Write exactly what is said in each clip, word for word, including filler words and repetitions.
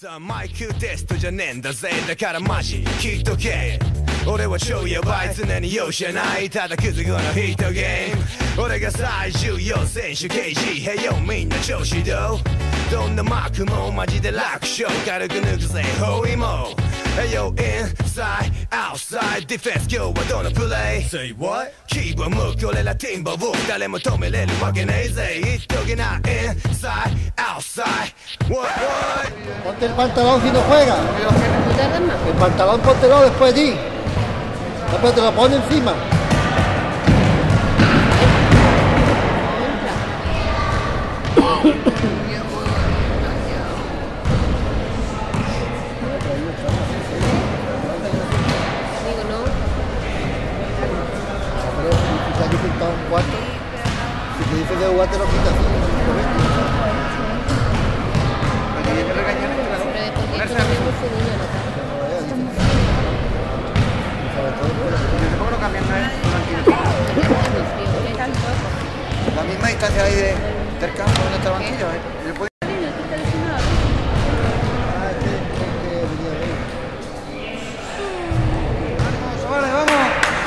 さあマイクテストじゃねえんだぜだからマジ聞いとけ俺は超ヤバい常に容赦ないただくずこのヒットゲーム俺が最重要選手 ケージー へよみんな調子どうどんなマークもマジで楽勝軽く抜くぜ包囲網 Hey yo inside outside ディフェンス今日はどのプレイ Say what? 気分向く俺らティンバを誰も止めれるわけねえぜ言っとけな inside outside What what? Ponte el pantalón si no juegas. El pantalón póntelo después de ti. Después te lo pone encima. Si te dice que jugar te lo quitas. La misma distancia ahí de, del campo donde está el banquillo, ¿eh? ¿Le puede... ¡Vamos, vale, vamos!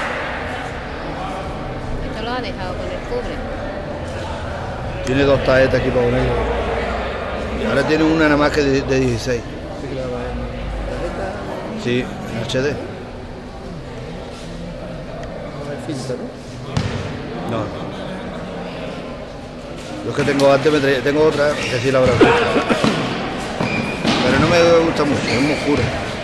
Esto lo ha dejado con el cubre. Tiene dos tarjetas aquí para poner. Y ahora tiene una nada más que de, de dieciséis. Sí, en H D. No. Los que tengo antes me traía, tengo otra que sí la habrá visto. Pero no me gusta mucho, es muy oscura.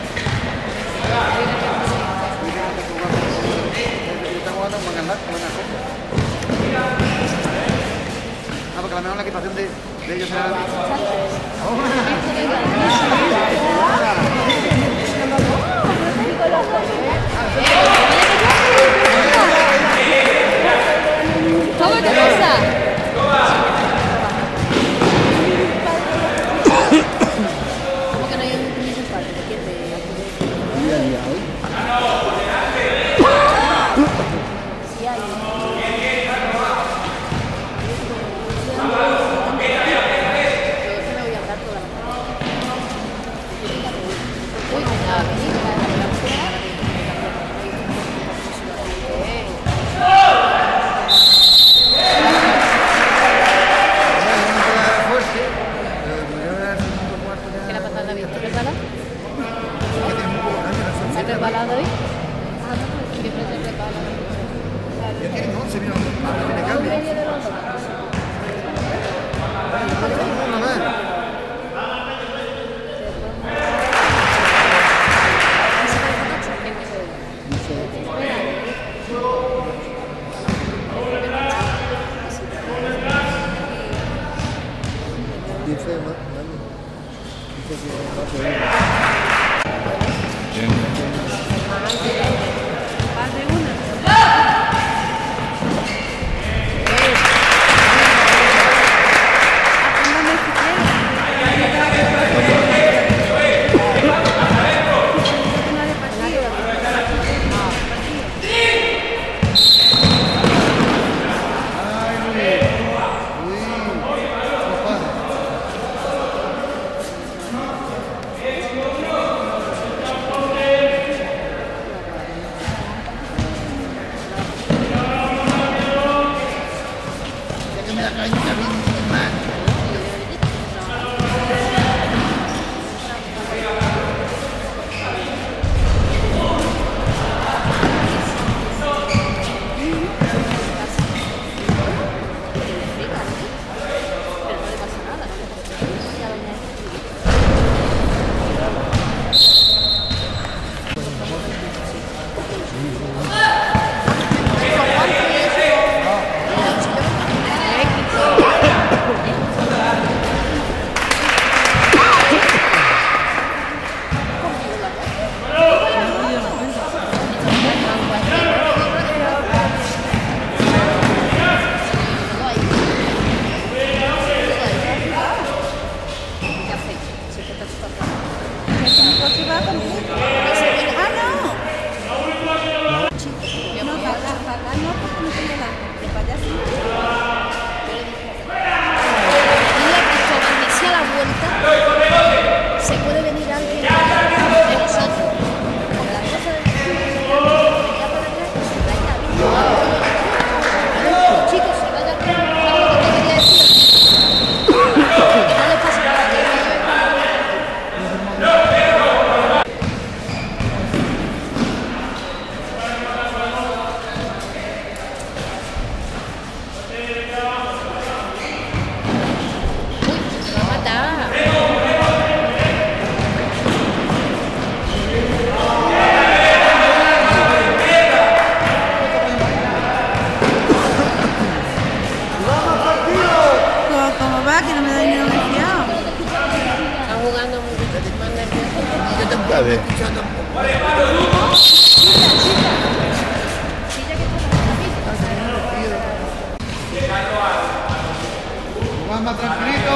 Ah, porque a lo mejor la equipación de, de ellos era... ¿Cómo te pasa? ¿Cómo que no hay un mismo parte? ¿De quién te...? Sí hay. Yo me voy a hablar toda la tarde. Uy, nada, vení. ¿Qué la patada David? ¿Te resbala? ¿Se resbala David? Siempre se resbala. Ya tienen once, mira, tiene cambio. Dice, ¿no? Dice que va a Se puede ver Está bien. Jugar más tranquilito.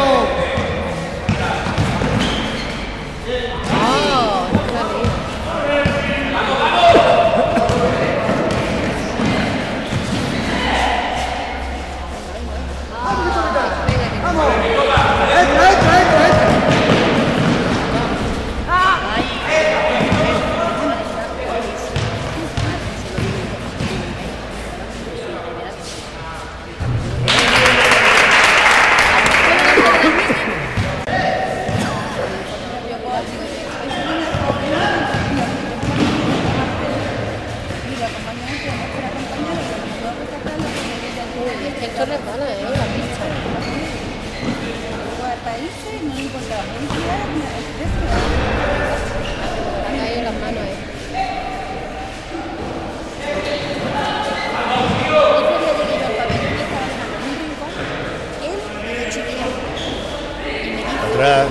Oh, está bien. Vamos. Entra, entra, entra, entra. Esto es resbala, ¿eh? La pista. Países no importa. Han caído las manos, ¿eh? Atrás.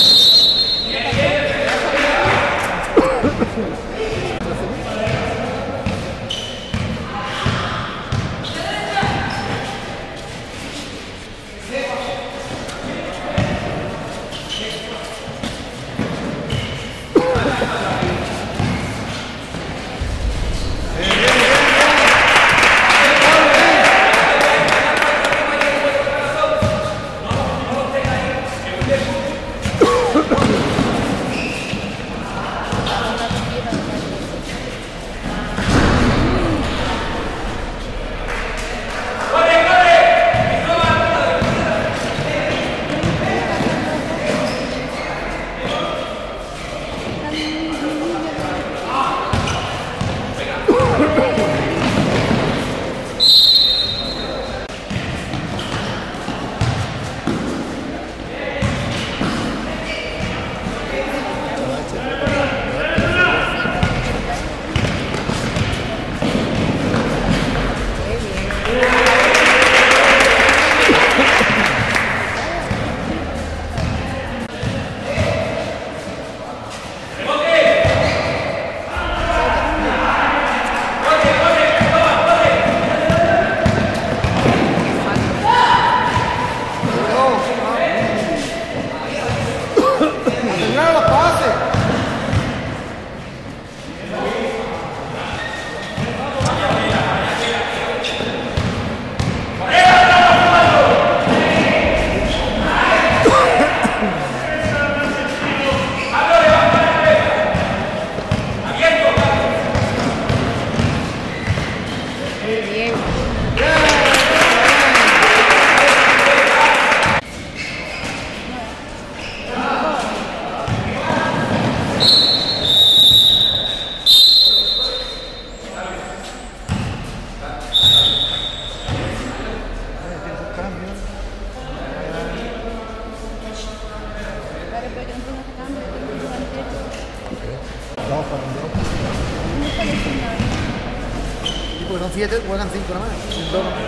Y porque son siete, juegan cinco nada más. Dos nomás.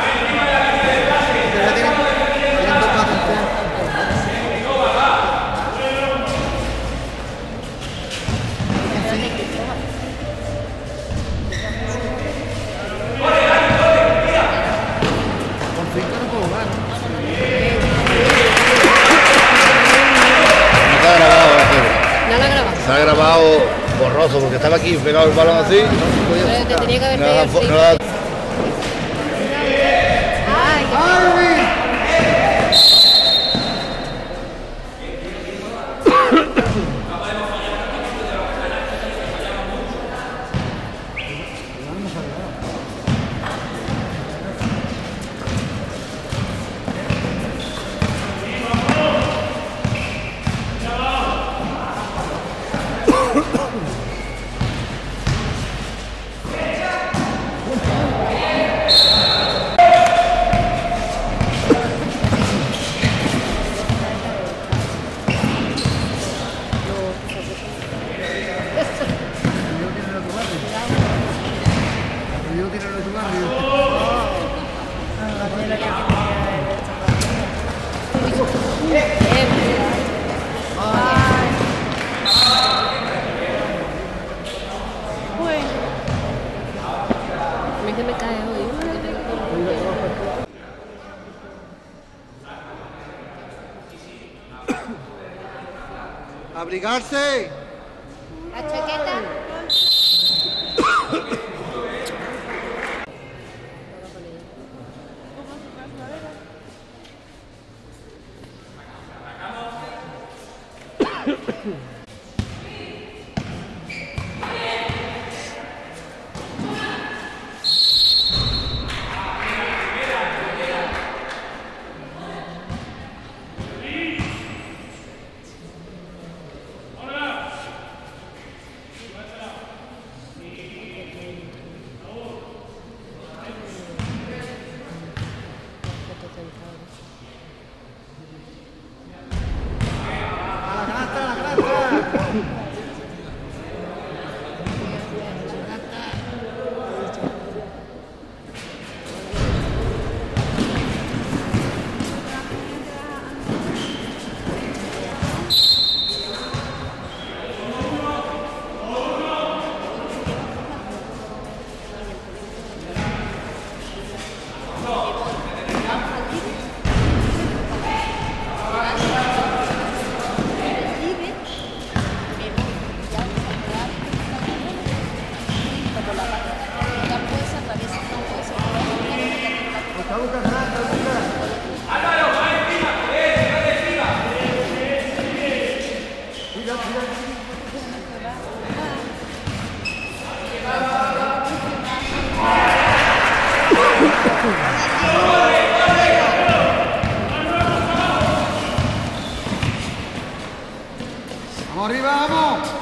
Pero ya tienen, tienen dos más enteros. Con cinco no puedo jugar, ¿no? No está grabado, No la grabas. se ha grabado borroso porque estaba aquí pegado el balón así. Pero te tenía que haber No pedido da el fo- flip. no da- Ay, qué ¡Abrigarse! La chaqueta. ¡Vamos arriba, vamos!